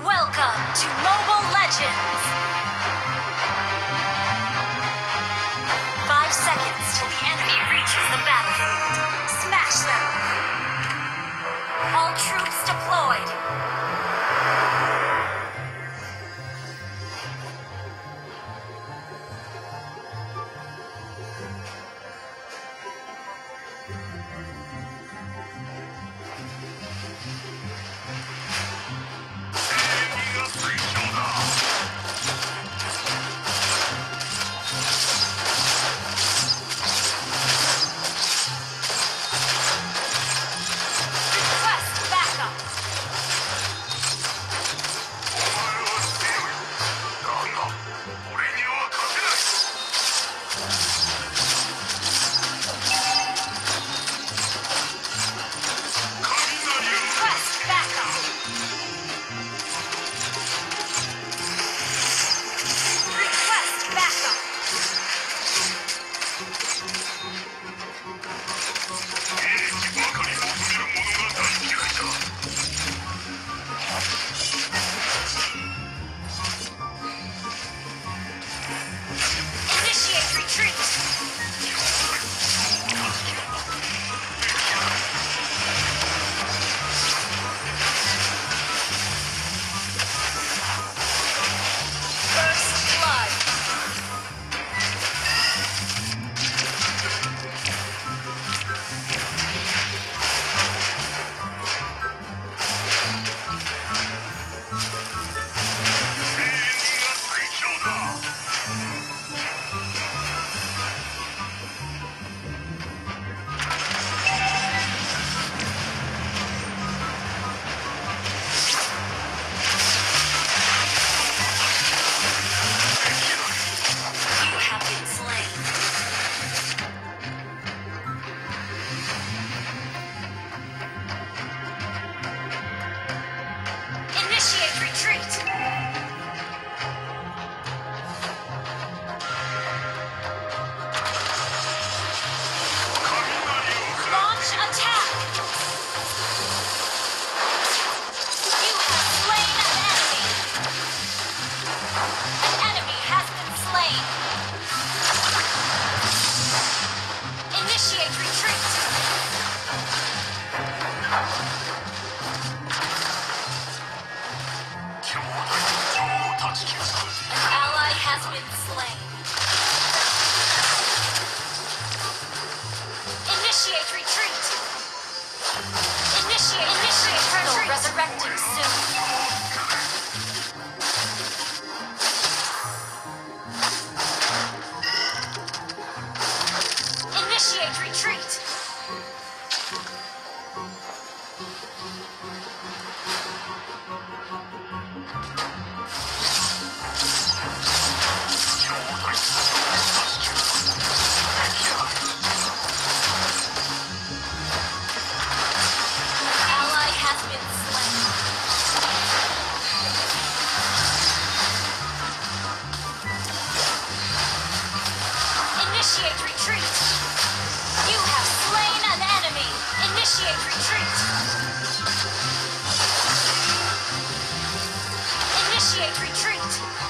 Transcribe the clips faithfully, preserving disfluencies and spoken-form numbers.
Welcome to Mobile Legends! Five seconds till the enemy reaches the battlefield. Smash them! All troops deployed! Resurrecting soon. Initiate retreat. Initiate retreat! You have slain an enemy! Initiate retreat! Initiate retreat!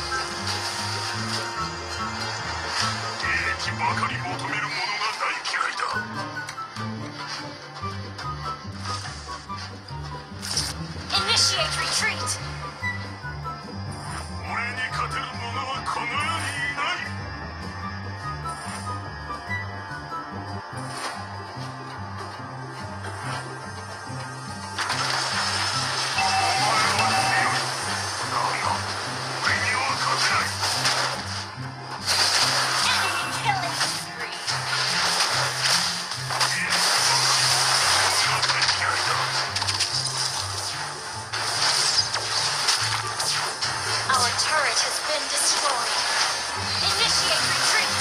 Initiate retreat! Our turret has been destroyed. Initiate retreat!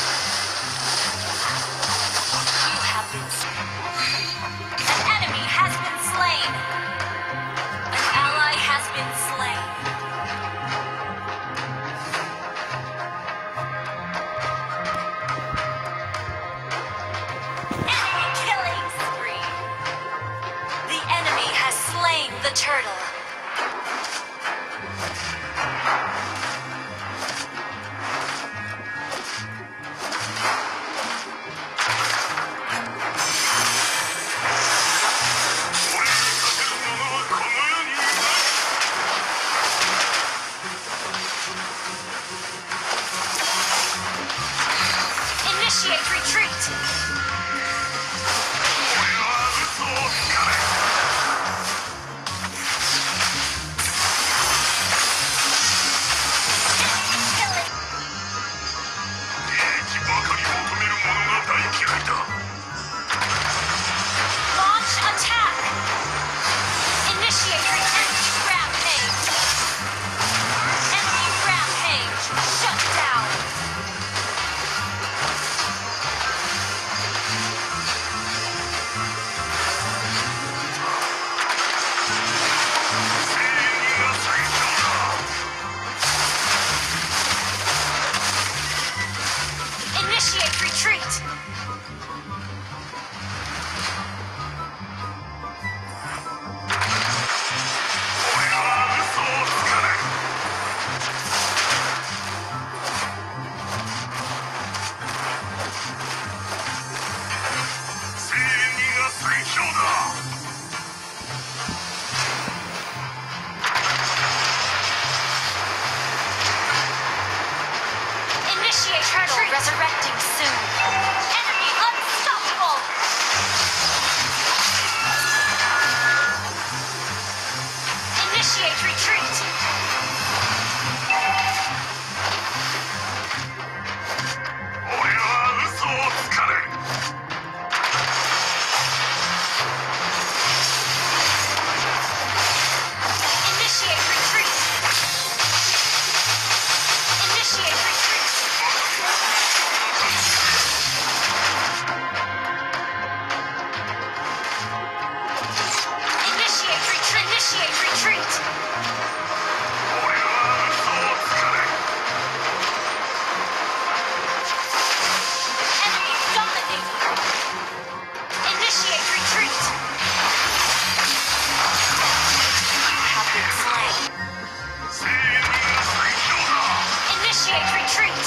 You have been slain. An enemy has been slain. An ally has been slain. Enemy killing spree. The enemy has slain the turtle. resurrecting soon. Enemy unstoppable! Initiate retreat! Initiate retreat! Initiate retreat! Initiate retreat! Initiate retreat! Enemy dominating! Initiate retreat! Have been slain. Initiate retreat!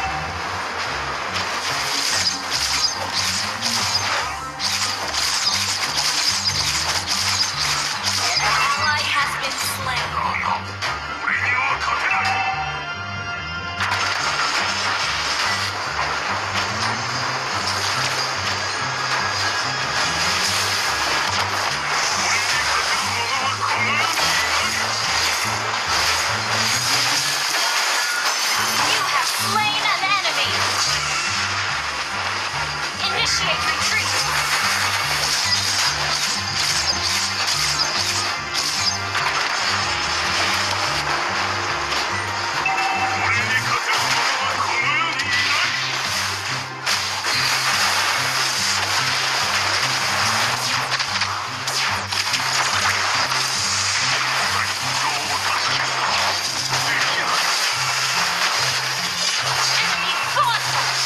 Ally has been slain. You have slain an enemy. Initiate retreat. Enemy fought.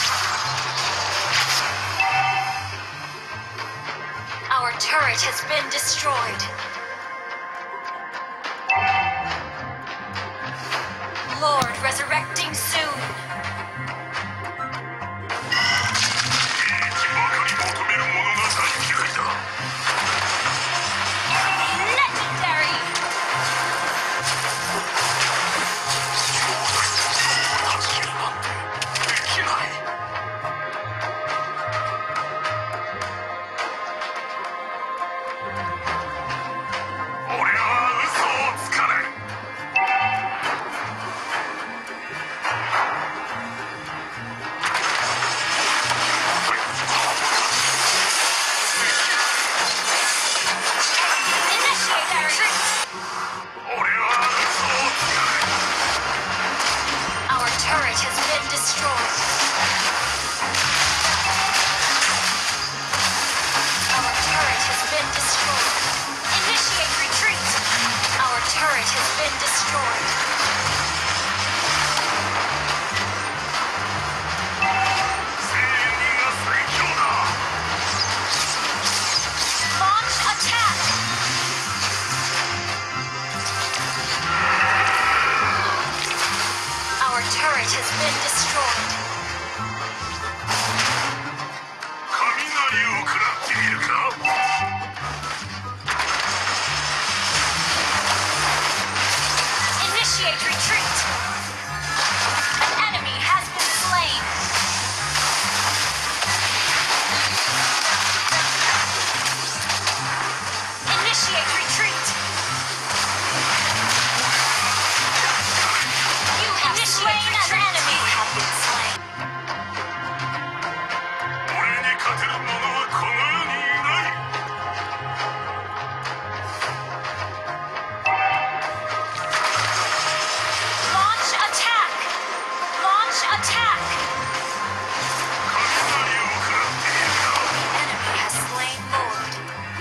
Our turret has been destroyed. Lord resurrecting soon. Legendary. Initiate retreat. Our turret has been destroyed. Our turret has been destroyed. Initiate retreat. Our turret has been destroyed. Launch attack. Our turret has been destroyed. Initiate retreat. An enemy has been slain. Initiate retreat. You have slain an enemy. You have been slain. Launch attack. Launch attack. The enemy has slain Lord.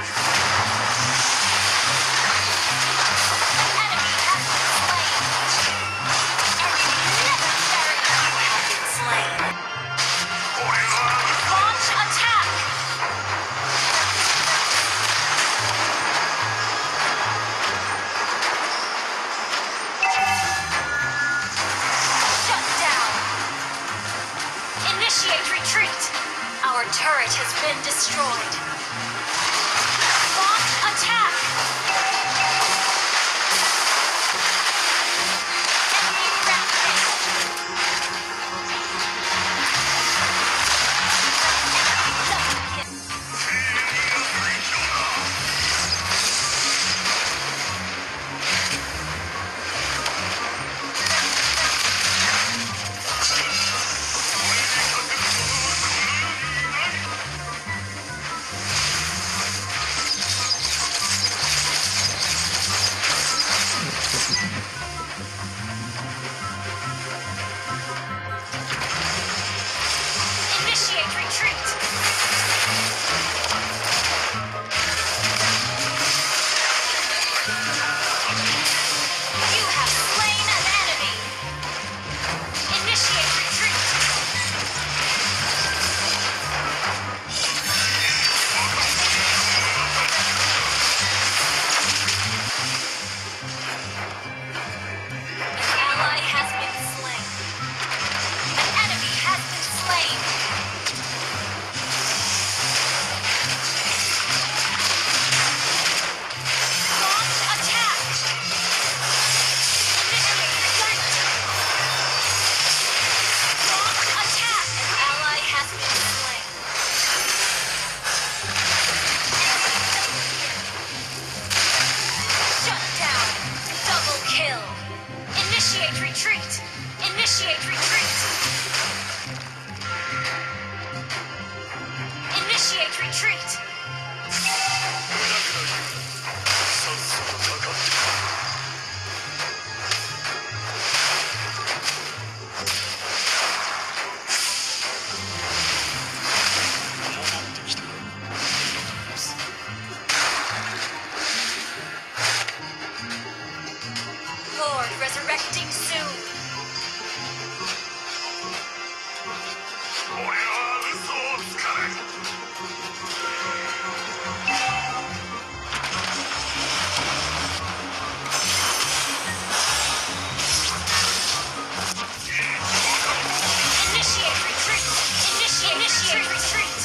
An enemy has been slain. Enemy legendary. You have been slain. Launch attack. Shut down. Initiate retreat. Our turret has been destroyed. Launch attack. Enemy rampage. Initiate retreat. Initiate retreat. Lord resurrecting soon. Initiate retreat. Initiate, initiate retreat.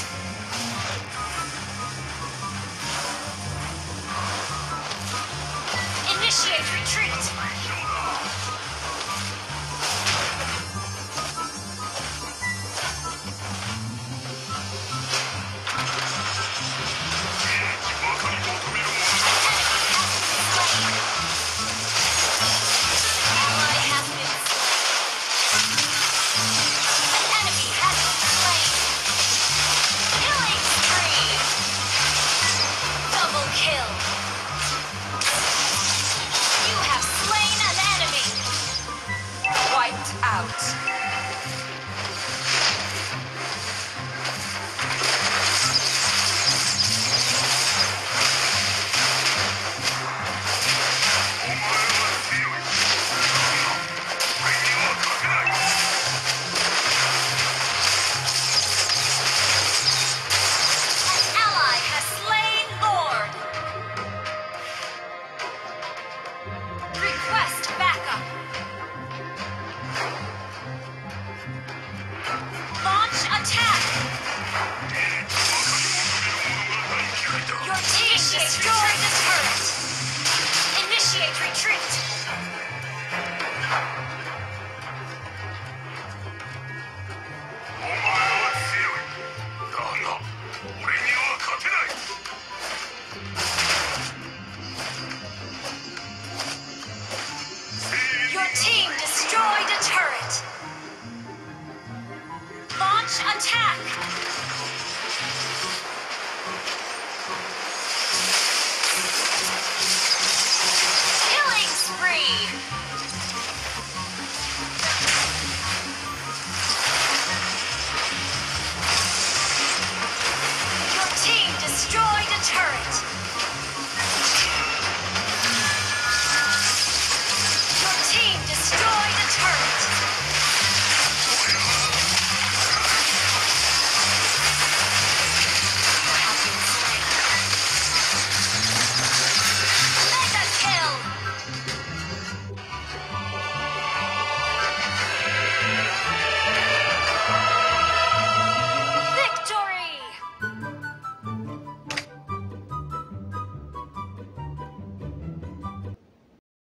Initiate retreat. Attack!